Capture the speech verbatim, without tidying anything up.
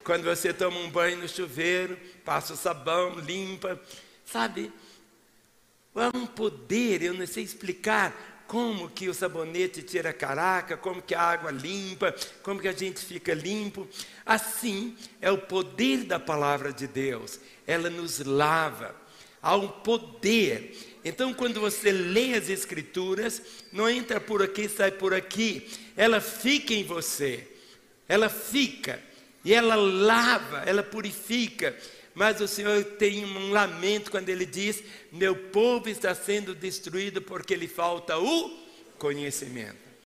Quando você toma um banho no chuveiro, passa o sabão, limpa, sabe? Há um poder, eu não sei explicar como que o sabonete tira a caraca, como que a água limpa, como que a gente fica limpo. Assim é o poder da palavra de Deus, ela nos lava. Há um poder. Então, quando você lê as Escrituras, não entra por aqui, sai por aqui. Ela fica em você. Ela fica. E ela lava, ela purifica. Mas o Senhor tem um lamento quando Ele diz: meu povo está sendo destruído porque lhe falta o conhecimento.